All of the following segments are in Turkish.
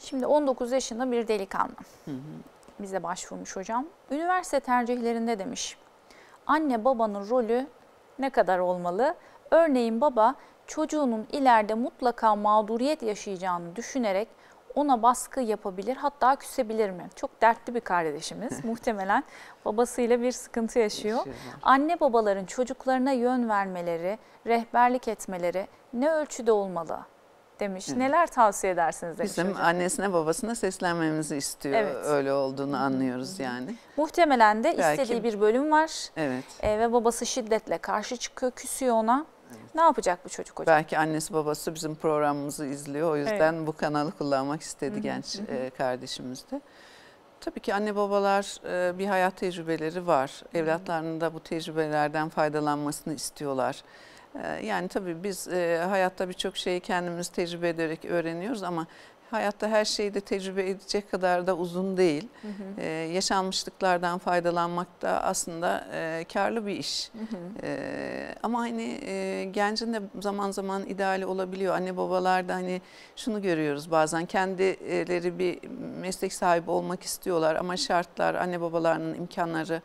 Şimdi 19 yaşında bir delikanlı bize başvurmuş hocam. Üniversite tercihlerinde demiş, anne babanın rolü ne kadar olmalı? Örneğin baba çocuğunun ileride mutlaka mağduriyet yaşayacağını düşünerek ona baskı yapabilir, hatta küsebilir mi? Çok dertli bir kardeşimiz. Muhtemelen babasıyla bir sıkıntı yaşıyor. Anne babaların çocuklarına yön vermeleri, rehberlik etmeleri ne ölçüde olmalı demiş. Evet. Neler tavsiye edersiniz demiş Bizim hocam. annesine babasına seslenmemizi istiyor. Evet. Öyle olduğunu anlıyoruz yani. Muhtemelen de belki istediği bir bölüm var. Evet. Ve babası şiddetle karşı çıkıyor, küsüyor ona. Evet. Ne yapacak bu çocuk hocam? Belki annesi babası bizim programımızı izliyor. O yüzden bu kanalı kullanmak istedi genç kardeşimiz de. Tabii ki anne babalar bir hayat tecrübeleri var. Evlatlarının da bu tecrübelerden faydalanmasını istiyorlar. Yani tabii biz hayatta birçok şeyi kendimiz tecrübe ederek öğreniyoruz ama hayatta her şeyi de tecrübe edecek kadar da uzun değil. Yaşanmışlıklardan faydalanmak da aslında karlı bir iş. Ama hani gencin de zaman zaman ideali olabiliyor. Anne babalar da hani şunu görüyoruz bazen, kendileri bir meslek sahibi olmak istiyorlar ama şartlar, anne babalarının imkanları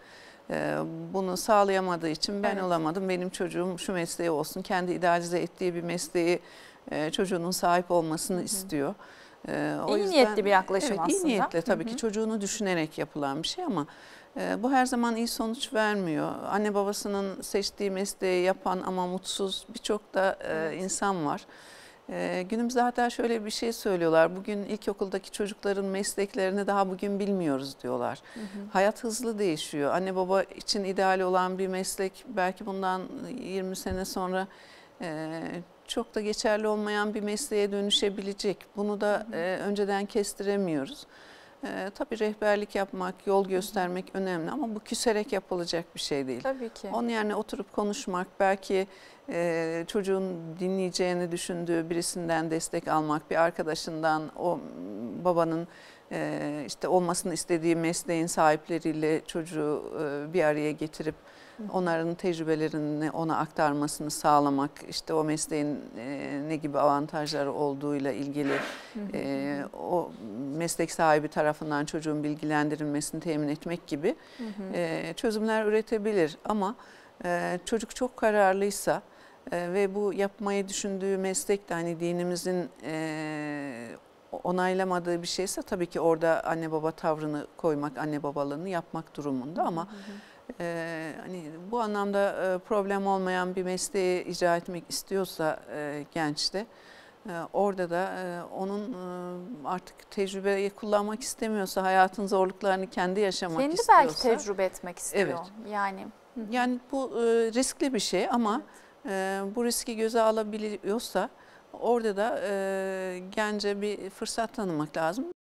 bunu sağlayamadığı için ben olamadım, benim çocuğum şu mesleği olsun, kendi idealize ettiği bir mesleği çocuğunun sahip olmasını istiyor. O iyi niyetli bir yaklaşım aslında. İyi niyetle tabii ki çocuğunu düşünerek yapılan bir şey ama bu her zaman iyi sonuç vermiyor. Anne babasının seçtiği mesleği yapan ama mutsuz birçok da insan var. Günümüzde hatta şöyle bir şey söylüyorlar. Bugün ilkokuldaki çocukların mesleklerini daha bugün bilmiyoruz diyorlar. Hayat hızlı değişiyor. Anne baba için ideal olan bir meslek belki bundan 20 sene sonra çok da geçerli olmayan bir mesleğe dönüşebilecek. Bunu da önceden kestiremiyoruz. Tabii rehberlik yapmak, yol göstermek önemli ama bu küserek yapılacak bir şey değil. Tabii ki. Onun yerine oturup konuşmak, belki çocuğun dinleyeceğini düşündüğü birisinden destek almak, bir arkadaşından, o babanın işte olmasını istediği mesleğin sahipleriyle çocuğu bir araya getirip onların tecrübelerini ona aktarmasını sağlamak, işte o mesleğin ne gibi avantajları olduğuyla ilgili o meslek sahibi tarafından çocuğun bilgilendirilmesini temin etmek gibi çözümler üretebilir. Ama çocuk çok kararlıysa ve bu yapmayı düşündüğü meslek de hani dinimizin onaylamadığı bir şeyse tabii ki orada anne baba tavrını koymak, anne babalığını yapmak durumunda ama hani bu anlamda problem olmayan bir mesleği icra etmek istiyorsa genç de orada da onun artık tecrübeyi kullanmak istemiyorsa, hayatın zorluklarını kendi yaşamak istiyorsa. Kendi belki tecrübe etmek istiyor. Evet. Yani bu riskli bir şey ama bu riski göze alabiliyorsa orada da gence bir fırsat tanımak lazım.